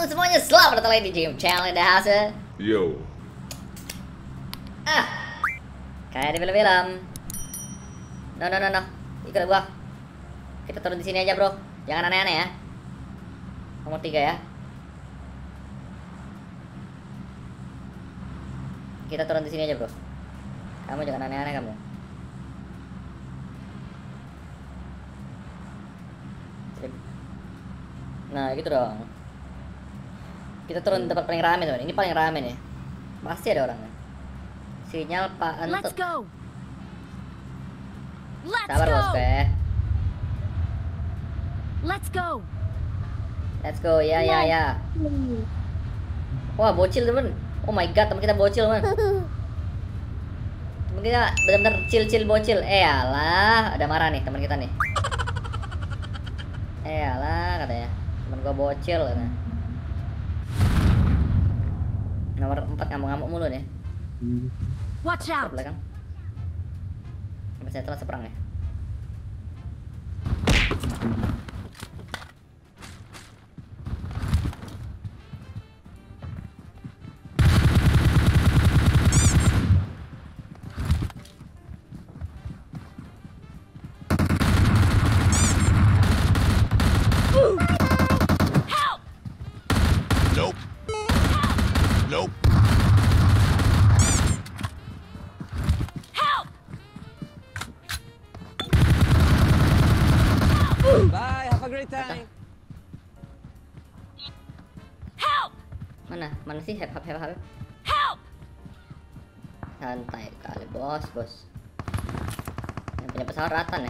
semuanya, selamat datang lagi di Game Channel in the House. Yo. Kayak di film-film. No. Ikut gua. Kita turun di sini aja, bro. Jangan aneh-aneh ya. Nomor 3 ya. Kita turun di sini aja, bro. Kamu jangan aneh-aneh kamu. Nah, gitu dong. Kita turun di tempat paling rame, teman. Ini paling rame nih. Pasti ada orangnya. Sinyal Pak Entut. Let's go. Let's Sabar, go. bos, teh. Let's go. Let's go, ya. Wah, bocil, teman. Oh my god, teman kita bocil, man. Teman kita benar-benar chill bocil. Alah, ada marah nih teman kita nih. Alah, katanya. Teman gua bocil katanya. Nomor 4 ngamuk-ngamuk mulu nih. Watch out. Belakang. Sampai saya telah seberang ya. Help. Nope. Nope. Help. Bye, have a great time. Help. Mana sih hep. Help. Santai kali, bos. Yang punya pesawat Ratan ya.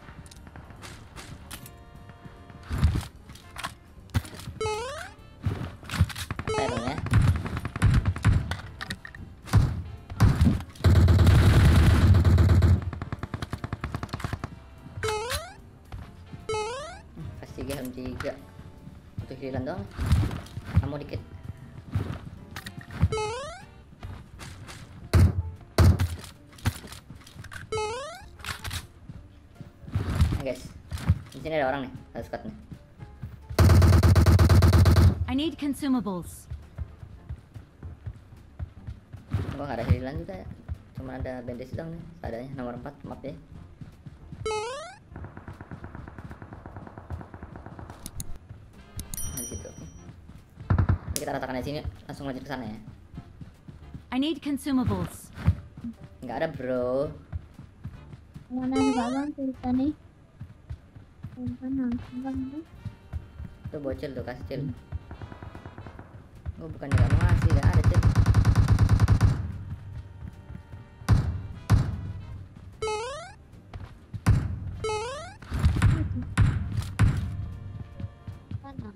Santai dong ya. Pasti helm 3. Untuk hilang dong. Kamu dikit. Nah, guys, di sini ada orang nih, ada squad nih. I need consumables. Gua nggak ada hilang juga ya, cuma ada bandage doang nih, seadanya nomor 4 map ya. Nah, di situ. Ini kita ratakan di sini, langsung lanjut ke sana ya. I need consumables. Nggak ada, bro. Mana ada bang cerita nih? Bang. Tuh bocil tuh, kasih cil. Gua bukannya nggak mau ngasih, nggak ada cil. Mana?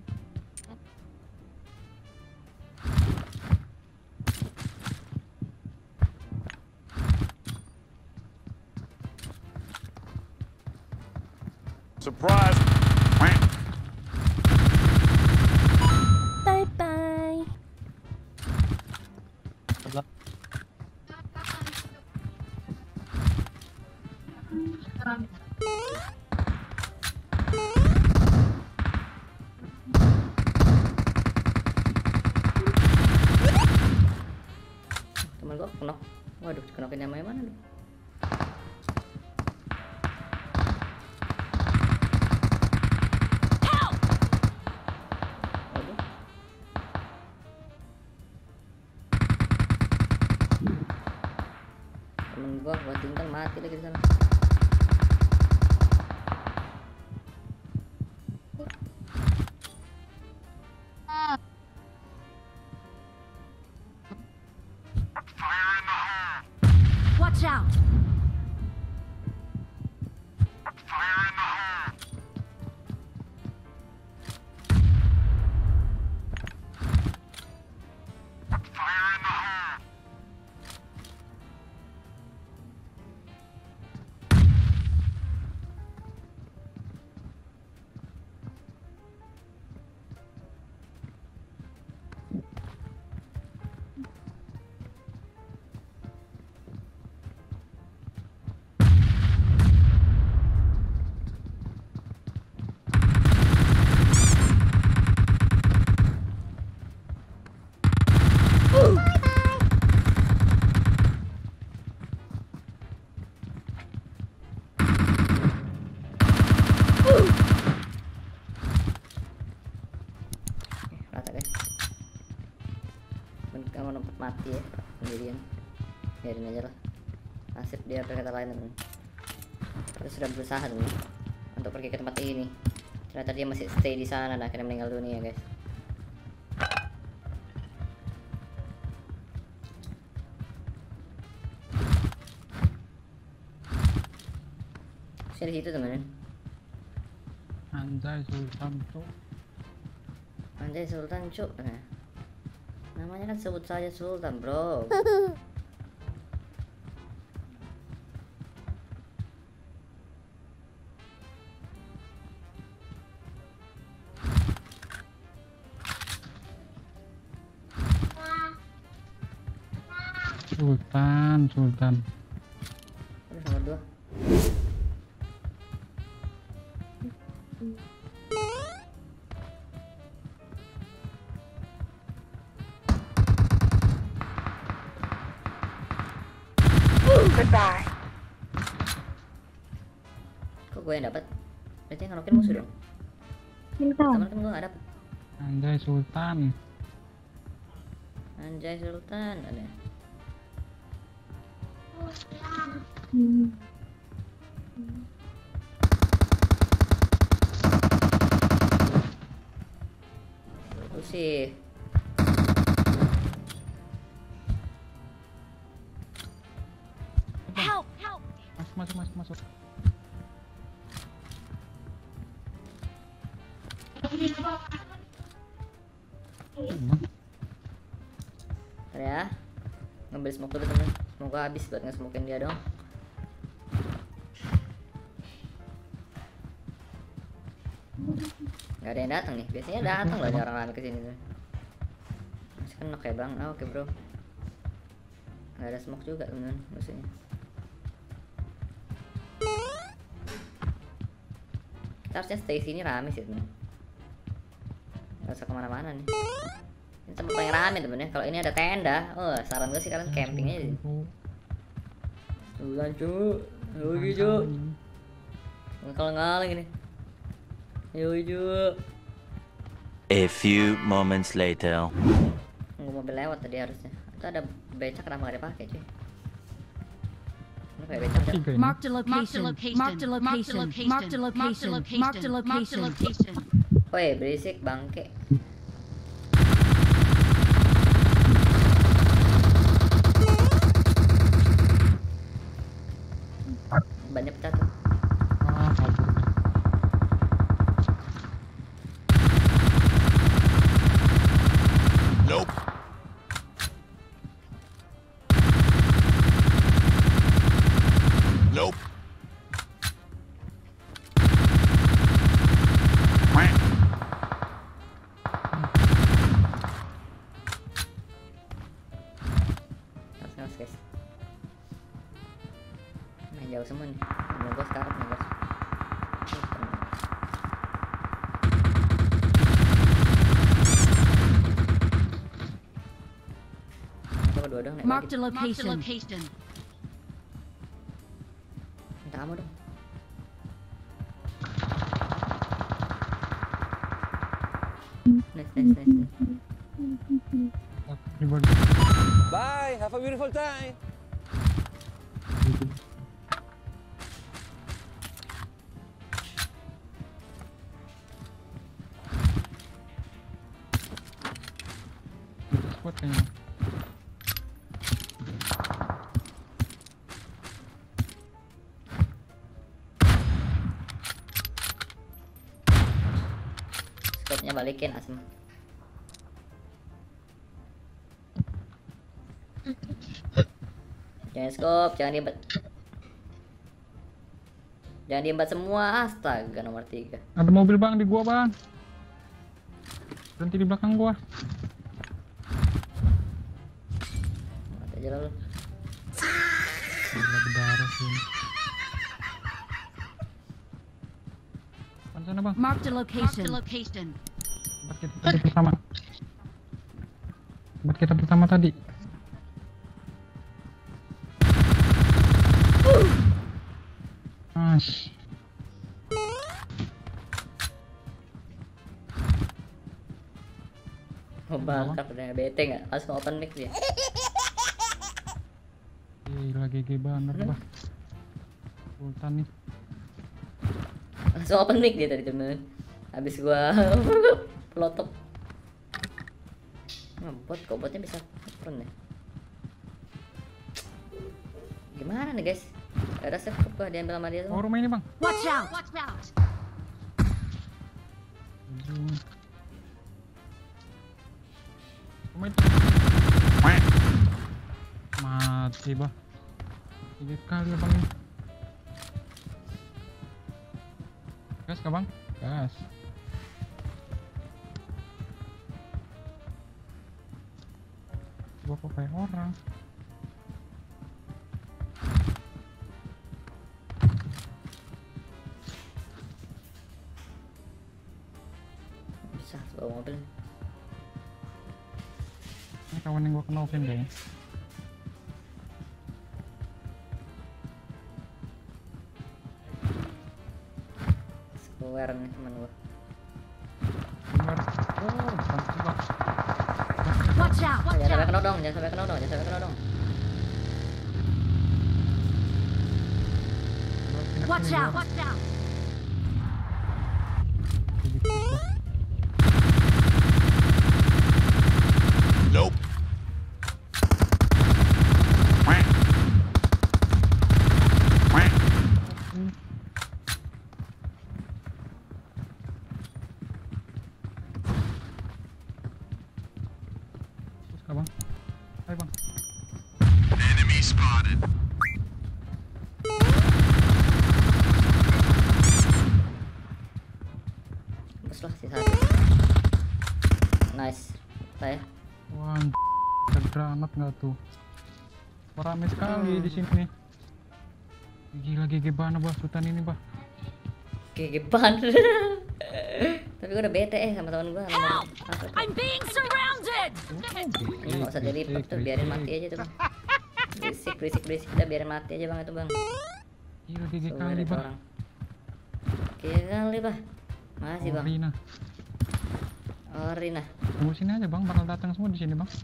Surprise. Bye bye. Temen gua kenok. Waduh, kenokin yang mana nih? Help. Waduh. Temen gua tinggal mati lagi di sana. Watch out. Nggak mau numpuk mati ya sendirian. Biarin aja lah. Nasib dia berkata lain teman. Kita sudah berusaha teman untuk pergi ke tempat ini. Ternyata dia masih stay di sana dan akhirnya meninggal dunia guys. Saya di situ teman. Anjay Sultan tuh. Anjay Sultan cuk. Nah, namanya kan sebut saja Sultan bro. Sultan. Aduh nomor 2. Goodbye. Kok gue yang dapat? Berarti yang ngerokin musuh dong. Minta. Temen gue gak dapet. Anjay Sultan. Anjay Sultan ada. Hmm. Lu sih. Help! Help! Masuk. Ntar ya. Ngambil smoke dulu temen. Smoke habis buat nge-smokein dia dong. Gak ada yang datang nih. Biasanya datang loh orang rame kesini tuh. Masih kena kayak bang. Ah, oke bro. Gak ada smoke juga temen musuhnya. Kita harusnya stay sini rame sih temen. Gak usah kemana-mana nih. Ini tempat paling rame temen ya. Kalau ini ada tenda, oh saran gue sih kalian camping aja di sini. Bukan cu, yogi cu. Kalau ngalang ini. Yogi cu. A few moments later. Nunggu mobil lewat tadi harusnya. Itu ada becak kenapa gak dipakai cuy? Ini kayak becak kan? Marked a location. Marked a location. Marked a location. Marked a location. Woi berisik bangke. Bannya pecah tuh. Kabur. Nope. Nope. Harus guys. Main jauh semua nih. Mau gue sekarang nih guys. Coba dua dong naik Marked lagi. a location. Minta kamu dong. Nice. Bye. Have a beautiful time. Squad kayaknya. Scope-nya balikin asem. Jangan scope, jangan diembat. Jangan diembat semua, astaga nomor 3. Ada mobil bang di gua bang. Berhenti di belakang gua. Mati aja lah lu. Gila berdarah sih. Mana sana bang? Marked a location. Tempat kita tadi bersama. Tempat kita bersama tadi. Mas. Oh bangkak udah bete nggak? Langsung open mic dia. Gila GG banget bah. Sultan nih. Langsung open mic dia tadi temen. Habis gua pelotok. Bot kok botnya bisa open ya? Gimana nih guys? Gak ada save gua diambil sama dia Oh tuh. rumah ini bang. Watch out! Watch out! Rumah itu. Mati bah. 3 kali ya bang ini. Gas kah bang? Gas. Gua kok kayak orang. Bisa bawa mobil. Ini kawan yang gua kenal sih kayaknya. Square nih teman gua. Bener. Oh, pantas bang. Watch out! Jangan Watch sampai out! kena dong, jangan sampai kena dong, jangan sampai kena dong. Watch out! Watch out! Nope. Terus kah bang? Hai bang. Enemy spotted. Bus lah si satu. Nice. Saya. Wah, ada granat nggak tuh? Rame sekali di sini. Gila GG banget bah Sultan ini bah. Gegeban. Tapi gua udah bete sama teman gua. I'm being surrounded! Ini nggak usah di report tuh, biarin mati aja tuh bang. Berisik udah biarin mati aja bang itu bang. Gila GG Swear kali itu bah. orang. Gila kali bah. Masih bang. Orina. Orina. Tunggu sini aja bang, bakal datang semua di sini bang.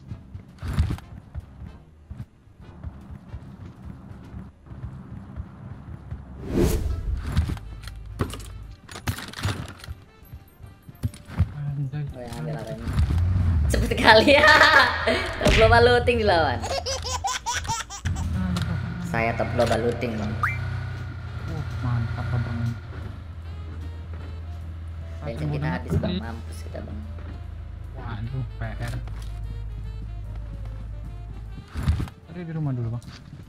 Anjay. Oh ya ambil apa ini? Cepet kali ya. Top global looting dilawan. Saya top global looting bang. Mantap abang. Bensin kita habis bang, mampus kita bang. Waduh, PR. Tadi di rumah dulu bang.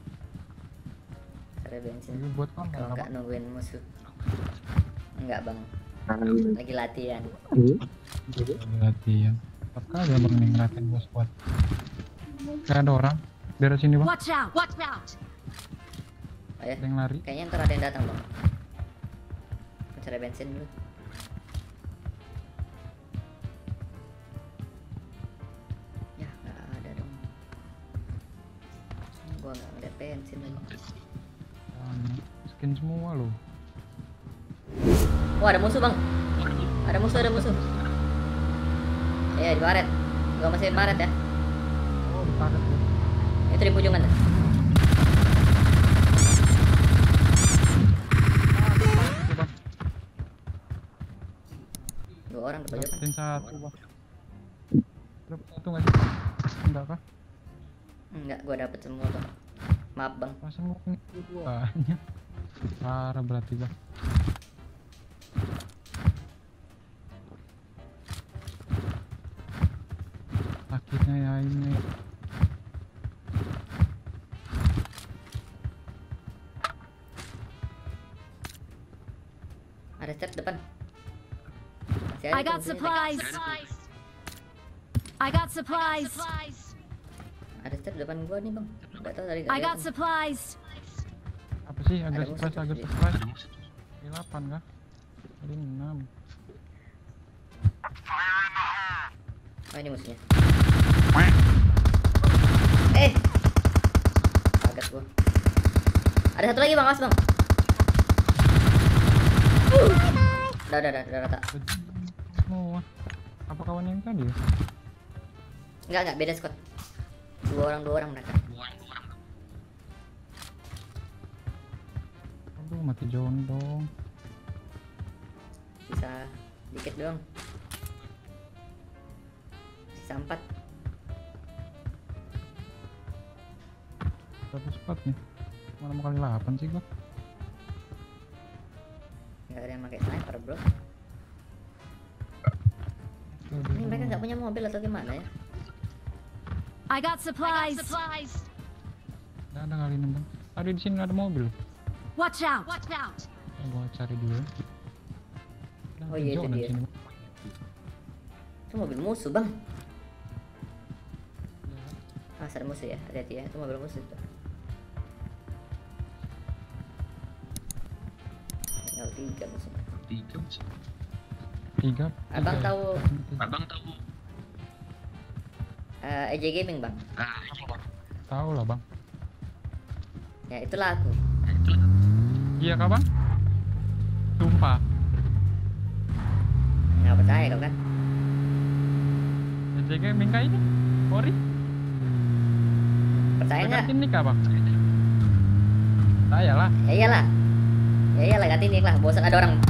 Ada bensin. Ini buat konten Kalau nggak bang. nungguin musuh. Enggak bang. Lagi latihan. Latihan. Tetap kali abang nih ngeliatin bos squad. Gak ada orang. Daerah sini bang. Watch out! Watch out! Oh ya. Ada yang lari. Kayaknya ntar ada yang datang bang. Cari bensin dulu. Ya nggak ada dong. Gua nggak ngeliat bensin lagi. Skin semua loh. Wah ada musuh bang. Ada musuh. Iya di baret. Gua masih di baret ya. Oh, di padat tuh. Itu di pujungan. Itu, bang. 2 orang di pojokan. Dapetin satu bang. Dapat satu nggak sih? Enggak kah? Enggak, gua dapet semua bang. Maaf bang. Masa mau duanya? Parah berarti bang. Sakitnya ya ini. Ada step depan. Masih I ada got tuh musuhnya. supplies! I got supplies! Ada step depan gua nih bang. Enggak tahu tadi. I got supplies! Apa sih agak musuh surprise tuh, agak iya. surprise? Ini 8 kah? Ini 6. Oh ini musuhnya. Kaget gua. Ada satu lagi bang, awas bang. Udah rata. Semua. Apa kawan yang tadi ya? Enggak, beda squad. Dua orang mereka. Aduh, mati John dong. Sisa dikit doang. Sisa 4. Satu spot nih. Mana mau kali 8 sih gua? Nggak ada yang pakai sniper, bro. Ini mereka nggak punya mobil atau gimana ya? I got supplies. Nggak ada kali nembang. Tadi di sini ada mobil. Watch out. Gua cari dulu. Oh iya, itu dia. Itu mobil musuh, Bang. Ada musuh ya, hati-hati ya, itu mobil musuh tuh. Tinggal 3 musuh. 3. Abang tahu EJ Gaming, Bang? Tahu lah, Bang. Ya, itulah aku. Iya kah, Bang? Sumpah. Nggak percaya kau kan? EJ Gaming kah ini? Ori? Percaya nggak? Ganti nik, Bang? Saya lah. Ya iyalah. Ya iyalah, ganti nik lah. Bosan ada orang.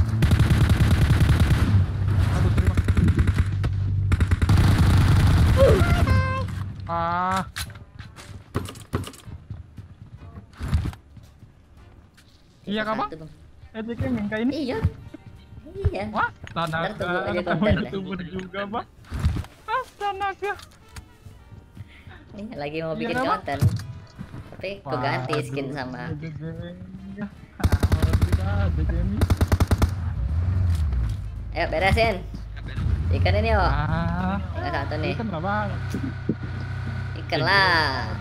Aduh, terima. Ah. Iya kah, Bang? Satu, Bang. EJ Gaming kah ini? Iya. Iya. Wah, Ntar tunggu aja astaga, konten deh. YouTuber juga, Bang. Astaga. Iya, lagi mau bikin Iya, Bang. konten. Tapi aku ganti skin sama. Ayo beresin. Ikan ini, oh. Satu nih. Ikan berapa? Ikan lah.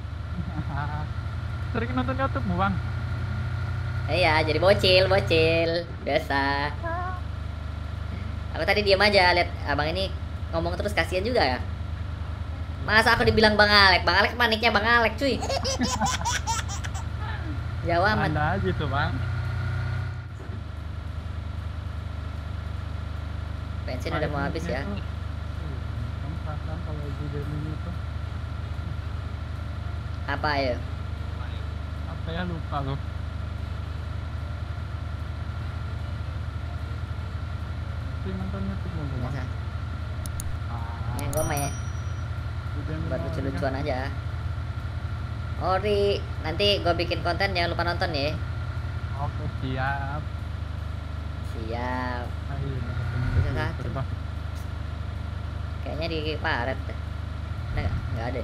Sering nonton YouTube mu, Bang? Iya, jadi bocil. Biasa. Aku tadi diam aja, lihat abang ini ngomong terus, kasihan juga ya. Masa aku dibilang Bang Alek maniknya Bang Alek, cuy. Jauh amat. Anda aja tuh, Bang. Bensin udah mau habis ya. Kamu perasaan kalau di gaming itu Apa ya? apa ya, lupa loh. Sering nonton YouTube mu, Bang? Biasa. Ini gua main buat lucu-lucuan aja. Ori, nanti gua bikin konten, jangan lupa nonton ya. Oke, siap. Siap. Ayo, Bisa satu. Kayaknya di paret deh. Nggak ada ya?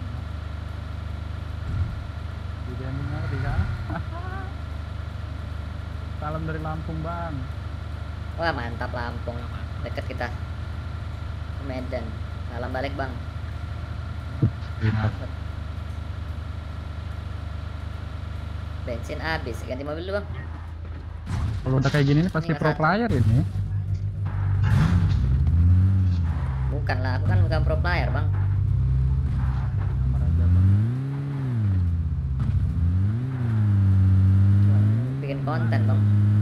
Di gaming ngerti kan? Salam dari Lampung, Bang. Wah, mantap Lampung. Deket kita. Medan. Salam balik, Bang. Bensin habis, ganti mobil dulu, Bang. Kalau udah kayak gini nih pasti Ini pro satu. player ini. Bukan lah, aku kan bukan pro player, Bang. Kamar aja, Bang. Cuman bikin konten, Bang.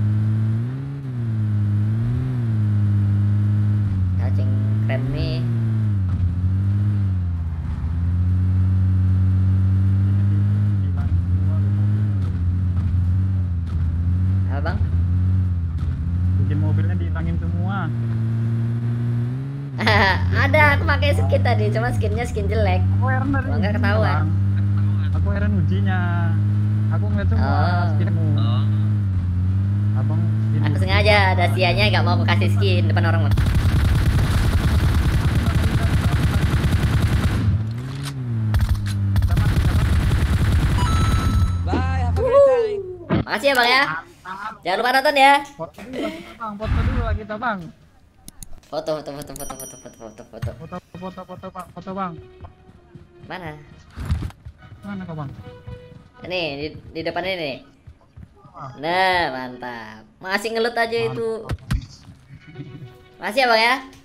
Cacing keren nih. Hilang semua loh mobilnya. Apa, Bang? Bikin mobilnya dihilangin semua. Ada, aku pakai skin tadi, cuma skinnya skin jelek. Aku heran dari Kalau nggak ujinya, ketahuan. Bang. Aku heran ujinya. Aku ngeliat semua Oh. skinmu. Abang skin Aku sengaja dasianya gak mau aku kasih skin depan orang, Bang. Bye, have a great time. Makasih ya, Bang ya. Jangan lupa nonton ya. Foto dulu, Bang. Foto dulu lah kita, Bang. Foto. Foto, Bang. Foto, Bang. Mana? Mana kau, Bang? Ini di depan ini nih. Nah, mantap. Masih ngelut aja itu. Makasih ya, Bang ya.